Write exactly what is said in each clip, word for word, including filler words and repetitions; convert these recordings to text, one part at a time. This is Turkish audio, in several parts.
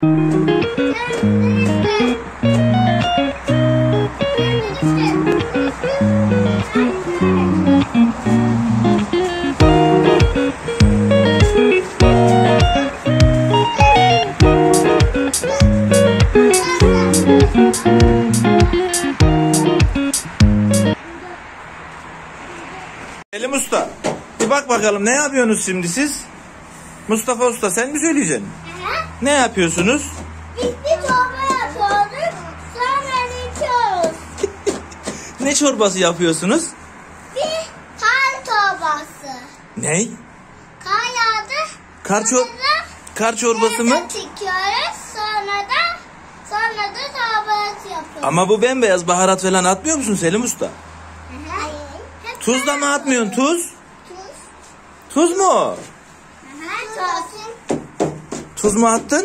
Selim Usta, bir bak bakalım ne yapıyorsunuz şimdi siz? Mustafa Usta, sen mi söyleyeceksin? Hı? Ne yapıyorsunuz? Biz bir çorba yapıyoruz, sonra içiyoruz. Ne çorbası yapıyorsunuz? Bir kar çorbası. Ne? Kar yağdı. Kar, çor kar çorbası mı? Çıkıyoruz, sonra da sonra da çorbası yapıyoruz. Ama bu bembeyaz, baharat falan atmıyor musun Selim Usta? Hayır. Tuz da mı atmıyorsun, tuz? Tuz. Tuz mu? Hı, tuz. Tuz mu attın?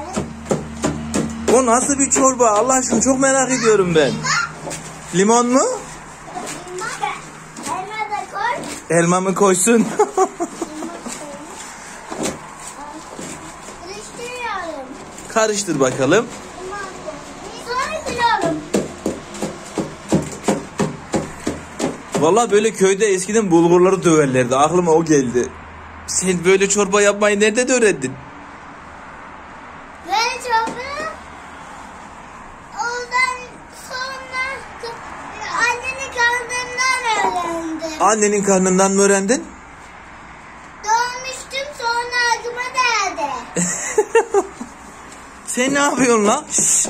O nasıl bir çorba? Allah aşkına çok merak ediyorum ben. Limon mu? Elma da koy. Elma mı koysun? Karıştırıyorum. Karıştır bakalım. Sonra siliyorum. Vallahi böyle köyde eskiden bulgurları döverlerdi. Aklıma o geldi. Sen böyle çorba yapmayı nerede öğrendin? Böyle çorba. Ondan sonra annenin karnından öğrendim. Annenin karnından mı öğrendin? Doğmuştum, sonra aklıma geldi. Sen ne yapıyorsun lan? Şşş.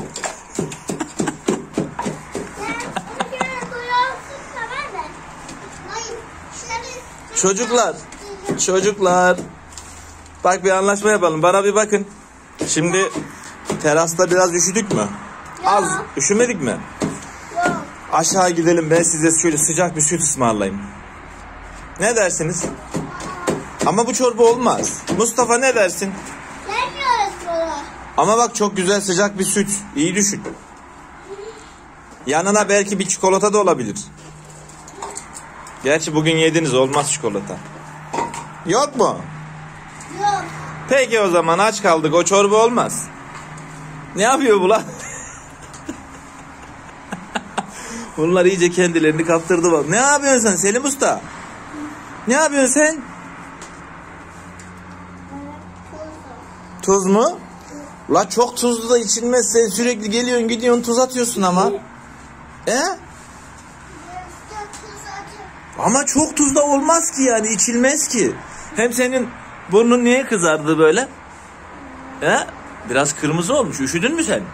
Çocuklar, çocuklar. Bak bir anlaşma yapalım. Bana bir bakın. Şimdi terasta biraz üşüdük mü? Az. Üşümedik mi? Yok. Aşağı gidelim, ben size şöyle sıcak bir süt ısmarlayayım. Ne dersiniz? Ama bu çorba olmaz. Mustafa ne dersin? Sevmiyoruz bunu. Ama bak çok güzel sıcak bir süt. İyi düşün. Yanına belki bir çikolata da olabilir. Gerçi bugün yediniz, olmaz çikolata. Yok mu? Yok. Peki o zaman aç kaldık, o çorba olmaz. Ne yapıyor bu lan? Bunlar iyice kendilerini kaptırdı bak. Ne yapıyorsun sen Selim Usta? Ne yapıyorsun sen? Tuz mu? La çok tuzlu da içilmez, sen sürekli geliyorsun gidiyorsun tuz atıyorsun ama. E? Ama çok tuz da olmaz ki, yani içilmez ki. Hem senin burnun niye kızardı böyle? He? Biraz kırmızı olmuş. Üşüdün mü sen?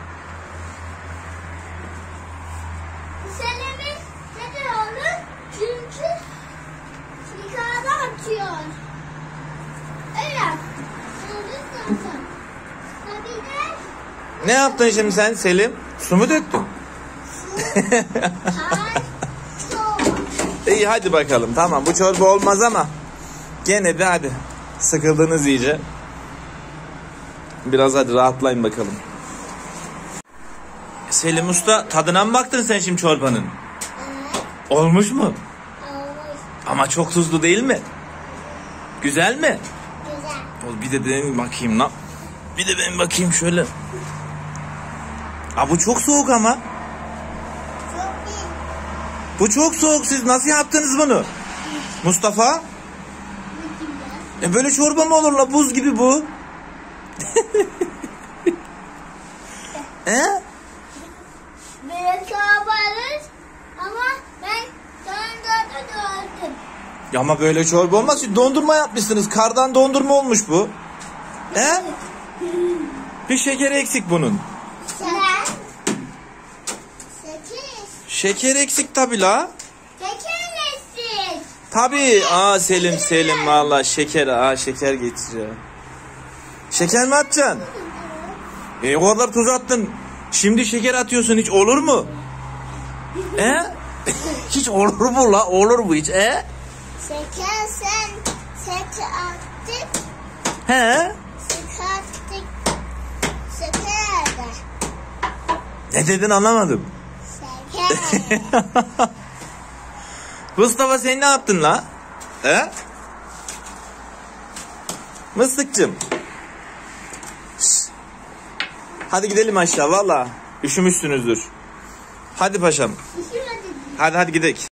Selim'in neden olur? Çünkü yukarıda atıyor. Evet. Şimdi zaten. Tabii de. Ne yaptın şimdi sen Selim? Su mu döktün? Kar çorbası. İyi hadi bakalım, tamam bu çorba olmaz ama gene de hadi, sıkıldınız iyice, biraz hadi rahatlayın bakalım. Selim Usta, tadına mı baktın sen şimdi çorbanın? Evet. Olmuş mu? Olmuş. Ama çok tuzlu değil mi? Güzel mi? Güzel. Bir de ben bakayım lan. Bir de ben bakayım şöyle. Aa, bu çok soğuk ama. Çok iyi. Bu çok soğuk, siz nasıl yaptınız bunu? Mustafa? E böyle çorba mı olur la, buz gibi bu. He? Böyle çorbalarız ama ben dondurma gördüm. Ya ama böyle çorba olmaz. Siz dondurma yapmışsınız. Kardan dondurma olmuş bu. He? Bir şeker eksik bunun. Şeker. Sekiz. Şeker eksik tabi la. Şeker eksik. Tabi. Aa Selim Selim valla şeker. Aa şeker getiriyor. Şeker mi atacaksın? E o kadar tuz attın. Şimdi şeker atıyorsun, hiç olur mu? He? Hiç olur mu la? Olur mu hiç? He? Şeker sen şeker attık. He? Şeker attık. Şeker de. Ne dedin anlamadım. Şeker. Mustafa sen ne yaptın la? He? Mıstıkçım. Şşt. Hadi gidelim aşağı valla. Üşümüşsünüzdür. Hadi paşam. Üşümedim. Hadi hadi gidelim.